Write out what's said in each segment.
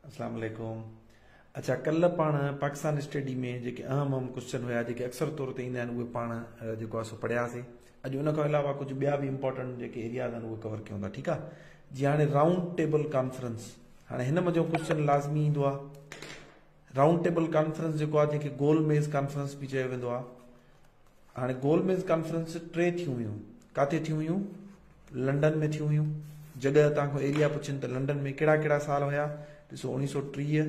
अस्सलाम वालेकुम। अच्छा, कल्ह पाण पाकिस्तान स्टडी में जेके अहम क्वेश्चन हुआ जेके अक्सर तौर ते ईंदा आहिनि उहे पाण जेको आहे सो पढ़ियासीं। अॼु उन खां अलावा कुझु ॿिया बि इंपॉर्टेंट जेके एरियाज़ आहिनि उहे कवर कयूं था। ठीकु आहे। जीअं हाणे राउंड टेबल कॉन्फ्रेंस, हाणे हिन मज़ो क्वेश्चन लाज़मी ईंदो आहे। राउंड टेबल कॉन्फ्रेंस जेको आहे जेके गोल मेज़ कॉन्फ्रेंस बि चयो वेंदो आहे। हाणे गोल मेज़ कॉन्फ्रेंस टे थियूं हुयूं। काथे थियूं हुयूं? लंडन में थियूं हुयूं। जॻह तव्हांखां एरिया पुछनि त लंडन में कहिड़ा कहिड़ा साल हुया? ॾिसो 1930,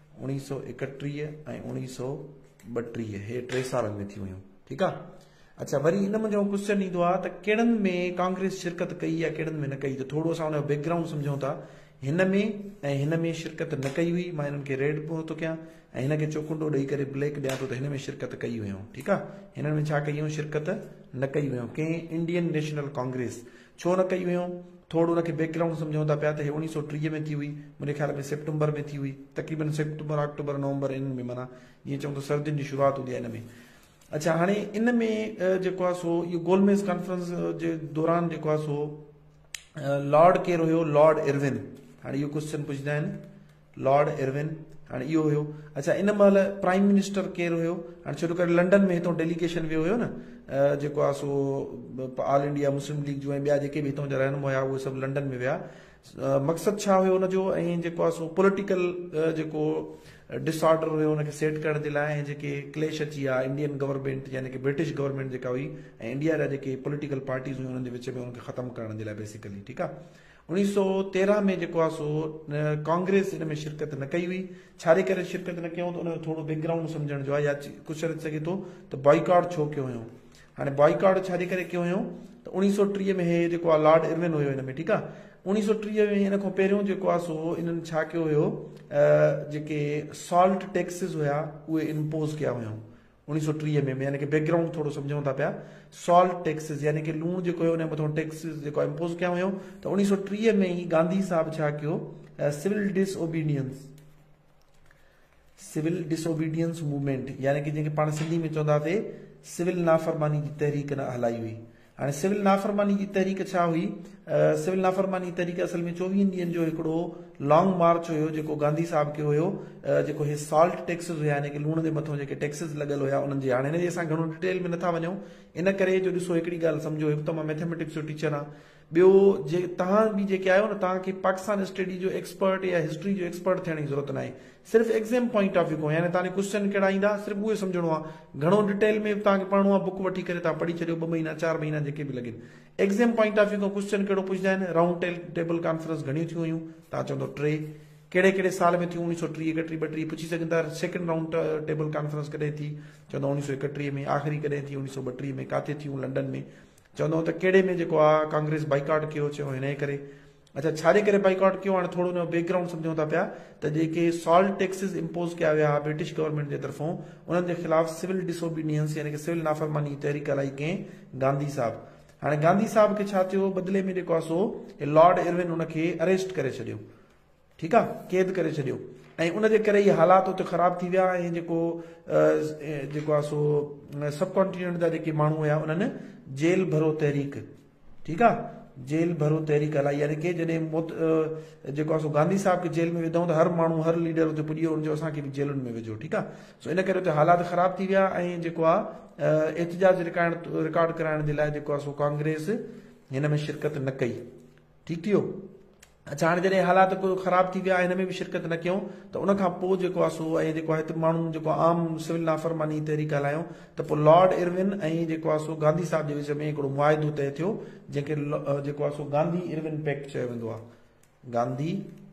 1931 ऐं 1932, हे 3 सालनि में थी हुयूं। ठीकु आहे। अच्छा, वरी इन मुंहिंजो क्वेश्चन ईंदो आहे त कहिड़नि में कांग्रेस शिरकत कई या कहिड़नि में न कई। त थोरो असां हुनजो बैकग्राउंड सम्झूं था। हिन में ऐं हिन में शिरकत न कई हुई। मां हिननि खे रेड थो कयां ऐं हिन खे चोकुंडो ॾेई करे ब्लैक ॾियां थो त हिन में शिरकत कई हुयूं। ठीकु आहे। हिननि में छा कई हुयूं? शिरकत न कई हुयूं। कंहिं इंडियन नेशनल कांग्रेस छो न कई हुयूं? थोरो हुनखे बैकग्राउंड सम्झूं था पिया त हे 1930 में थी हुई। मुंहिंजे ख्याल में सितंबर में थी हुई, तक़रीबन सितंबर, अक्टूबर, नवंबर, इन्हनि में, माना जीअं चऊं त सर्दियुनि जी शुरूआति हूंदी आहे हिन में। अच्छा, हाणे इन में जेको आहे सो इहो गोलमेज कॉन्फ्रेंस जे दौरान जेको आहे सो लॉर्ड केरु हुयो? Lord Irwin. हाणे इहो क्वेश्चन पुछंदा आहिनि, लॉर्ड इरविन। हाणे इहो हुयो। अच्छा, इन महिल प्राइम मिनिस्टर केरु हुयो? हाणे छो करे लंडन में हितां डेलीगेशन वियो हुयो न, जेको आहे सो ऑल इंडिया मुस्लिम लीग जो ऐं ॿिया जेके बि हितां जा रहनुमा हुया उहे सभु लंडन में विया। मक़सदु छा हुयो हुनजो? ऐं जेको आहे सो पॉलिटिकल जेको डिसऑर्डर हुयो हुनखे सेट करण जे लाइ, ऐं जेके क्लेश अची विया इंडियन गवर्नमेंट यानी कि ब्रिटिश गवर्नमेंट जेका हुई ऐं इंडिया जा जेके पॉलिटिकल पार्टीज़ हुयूं हुननि जे विच में हुनखे ख़तमु करण जे लाइ बेसिकली। ठीकु आहे। 1913 में जेको आहे सो कांग्रेस हिन में शिरकत न कई हुई। छाजे करे शिरकत न कयूं? त उनजो थोरो बैकग्राउंड सम्झण जो आहे, या क्वेश्चन अची सघे थो त बॉयकॉट छो कयो हुयो। हाणे बॉयकॉट छाजे करे कयो हुयो? त 1930 में हे जेको आहे लॉर्ड इरविन हुयो हिन में। ठीकु आहे। 1930 में हिन खां पहिरियों जेको आहे सो इन्हनि छा कयो हुयो? जेके सॉल्ट टैक्सिस हुया उहे इम्पोज कया हुयूं 1930 में, यानी कि बैकग्राउंड थोरो सम्झूं था पिया। सॉल्ट टैक्सिस यानी कि लूण जेको हुयो उन मथां टैक्सिस जेको इम्पोज कया हुयूं। त 1930 में ई गांधी साहब छा कयो? सिविल डिसओबीडियंस मूवमेंट, यानी कि जंहिंखे पाण सिंधी में चवंदासीं सिविल नाफ़रमानी जी तहरीक न हलाई हुई। हाणे सिविल नाफ़रमानी जी तहरीक छा हुई? सिविल नाफ़रमानी तहरीक असल में 24 ॾींहंनि जो हिकिड़ो लॉन्ग मार्च हुयो जेको गांधी साहब कयो हुयो। जेको हे सॉल्ट टैक्सिस हुया यानी कि लूण जे मथां जेके टैक्सिस लॻल हुया उन्हनि जे, हाणे हिन जे असां घणो डिटेल में नथा वञूं, इन करे जो ॾिसो हिकिड़ी ॻाल्हि सम्झो, हिकु त मां मैथमेटिक्स जो टीचर आहियां, ॿियो जे तव्हां बि जेके आहियो न, तव्हांखे पाकिस्तान स्टडी जो एक्सपर्ट या हिस्ट्री जो एक्सपर्ट थियण जी ज़रूरत न आहे। सिर्फ़ु एग्ज़ाम पॉइंट ऑफ व्यू खां, यानी तव्हांखे क्वेश्चन कहिड़ा ईंदा सिर्फ़ु उहे सम्झणो आहे। घणो डिटेल में तव्हांखे पढ़णो आहे, बुक वठी करे तव्हां पढ़ी छॾियो 2 महीना 4 महीना जेके बि लॻनि। एग्ज़ाम पॉइंट ऑफ व्यू खां क्वेश्चन कहिड़ो पुछंदा आहिनि? राउंड टेबल कॉन्फ्रेंस घणियूं थियूं हुयूं? तव्हां चवंदो 3। कहिड़े कहिड़े साल में थियूं? 1930, 31, 32 पुछी सघंदा। सेकंड राउंड टेबल कॉन्फ्रेंस कॾहिं थी? चवंदो 1931 में। आख़िरी कॾहिं थी? 1932 में। काथे थियूं? लंडन में। चवंदो त कहिड़े में जेको आहे कांग्रेस बाइकॉट कयो? चयो हिन करे। अच्छा, छाजे करे बाइकॉट कयो? हाणे थोरो हुनजो बैकग्राउंड सम्झूं था पिया त जेके सॉल्ट टैक्सिस इम्पोज कया विया ब्रिटिश गवर्नमेंट जे तरफ़ों, उन्हनि जे ख़िलाफ़ सिविल डिसओबीडियंस यानी कि सिविल नाफ़रमानी तहरीक हलाई कंहिं? गांधी साहब। हाणे गांधी साहब खे छा थियो? बदिले में जेको आहे सो लॉर्ड इरविन उनखे अरेस्ट करे छॾियो। ठीकु आहे, क़ैद करे छॾियो। ऐं उनजे करे इहे हालात उते ख़राब थी विया। ऐं जेको आहे सो सब कॉन्टिनेंट जा जेके माण्हू हुया उन्हनि जेल भरो तहरीक, ठीकु आहे, जेल भरो तहरीक हलाई। यानी कि जॾहिं जेको आहे सो गांधी साहब खे जेल में विधऊं त हर माण्हू, हर लीडर उते पुॼी वियो, उनजो असांखे बि जेलुनि में विझो। ठीकु आहे। सो इन करे उते हालात ख़राब थी विया। ऐं जेको आहे एहतजाज रिकॉर्ड कराइण जे लाइ जेको आहे सो कांग्रेस हिन में शिरकत न कई। ठीकु थी वियो। अच्छा, हाणे जॾहिं हालात ख़राब थी विया, हिन में बि शिरकत न कयूं, त उनखां पोइ जेको आहे सो ऐं जेको आहे हिते माण्हुनि जेको आम सिविल नाफ़रमानी तहरीक हलायूं, त पोइ लॉर्ड इरविन ऐं जेको आहे सो गांधी साहब जे विच में हिकिड़ो मुआइदो तय थियो, जंहिंखे जेको आहे सो गांधी इरविन पैक्ट चयो वेंदो आहे। गांधी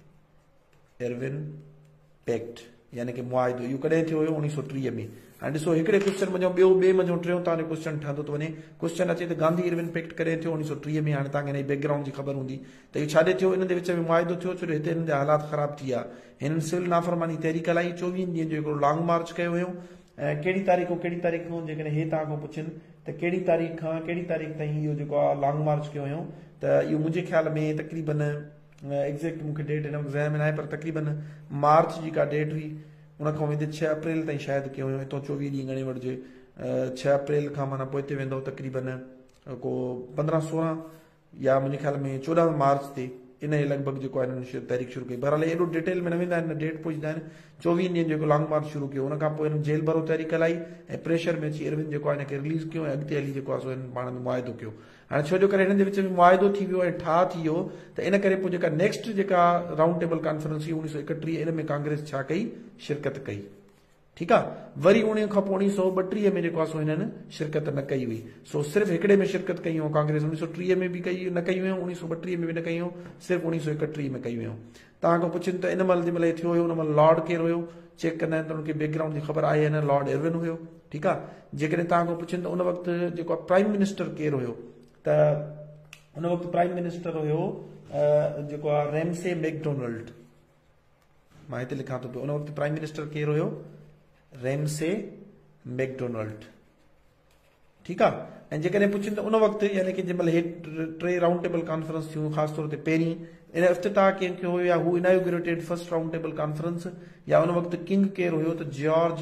इरविन पैक्ट यानी कि मुआइदो। इहो कॾहिं थियो हुयो? 1930 में। हाणे ॾिसो, हिकिड़े क्वेश्चन मञो, ॿिए मञो, टियों तव्हांजो क्वेश्चन ठहंदो थो वञे। क्वेश्चन अचे त गांधी इरविन पैक्ट कॾहिं थियो? 1930 में। हाणे तव्हांखे हिन बैकग्राउंड जी ख़बर हूंदी त इहो छाॾे थियो? इन जे विच में मुआइदो थियो, छो जो हिते हिननि जा हालात ख़राब थी विया। हिननि सिविल नाफ़रमानी तहरीक हलाई, 24 ॾींहंनि जो हिकिड़ो लॉन्ग मार्च कयो हुयो। ऐं कहिड़ी तारीख़ खां जेकॾहिं हे तव्हां खां पुछनि त कहिड़ी तारीख़ खां कहिड़ी तारीख़ ताईं इहो जेको आहे लॉन्ग मार्च कयो हुयो, त इहो मुंहिंजे ख्याल में तक़रीबन एग्ज़ैक्ट मूंखे डेट हिन वक़्तु ज़हन में न आहे, पर तक़रीबन मार्च जी का डेट हुई। उनखां वेंदे 6 अप्रैल ताईं शायदि कयो हुयो। हितां 24 ॾींहं घणे वठिजे, 6 अप्रैल खां माना पोइ हिते वेंदो तक़रीबन को 15-16 या मुंहिंजे ख्याल में 14 मार्च ते इन जे लॻभॻि जेको आहे हिननि तहरीक शुरू कई। बहरहाल एॾो डिटेल में न वेंदा आहिनि, डेट पुछंदा आहिनि। 24 ॾींहंनि जेको लॉन्ग मार्च शुरू कयो, हुन खां पोइ हिननि जेल भरो तहरीक हलाई ऐं प्रेशर में अची इरविन जेको आहे हिनखे रिलीज़ कयो ऐं अॻिते हली जेको आहे सो हिननि पाण में मुआइदो कयो। हाणे छो जो करे हिननि जे विच में मुआइदो थी वियो ऐं ठाह थी वियो, त इन करे पोइ जेका नेक्स्ट जेका राउंड टेबल कॉन्फ्रेंस हुई 1931, इन में कांग्रेस छा कई, शिरकत कई। ठीकु आहे। वरी उन खां पोइ 1932 में जेको आहे सो हिननि शिरकत न कई हुई। सो सिर्फ़ु हिकिड़े में शिरकत कई हुयूं कांग्रेस, 1930 में बि कई न कई हुयूं, 1932 में बि न कई हुयूं, सिर्फ़ु 1931 में कई हुयूं। तव्हां खां पुछनि त इन महिल जंहिं महिल थियो हुयो उन महिल लॉर्ड केरु हुयो, चेक कंदा आहिनि त उनखे बैकग्राउंड जी ख़बर आहे न, लॉर्ड इरविन हुयो। ठीकु आहे। जेकॾहिं तव्हां खां पुछनि त उन वक़्तु जेको आहे प्राइम मिनिस्टर केरु हुयो, त उन वक़्तु प्राइम मिनिस्टर हुयो जेको आहे रैमसे मैकडोनल्ड। मां हिते लिखां थो पियो, उन वक़्तु प्राइम मिनिस्टर केरु हुयो, रैमसे मैकडोनल्ड। ठीकु आहे। ऐं जेकॾहिं पुछनि त उन वक़्तु यानी कि जंहिं महिल 3 राउंड टेबल कॉन्फ्रेंस थियूं, ख़ासि तौर ते पहिरीं इन इफ़्तिताह कंहिंखे हुयो, या who inaugurated first round table conference, या उन वक़्तु किंग केरु हुयो, त जॉर्ज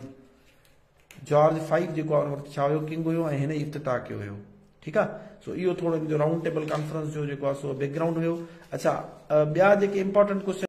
5 जेको आहे उन वक़्तु छा हुयो, किंग हुयो ऐं हिन इफ़्तिताह कयो हुयो। ठीकु आहे। सो इहो थोरो राउंड टेबल कॉन्फ्रेंस जो जेको आहे सो बैकग्राउंड हुयो। अच्छा, ॿिया जेके इंपॉर्टेंट क्वेश्चन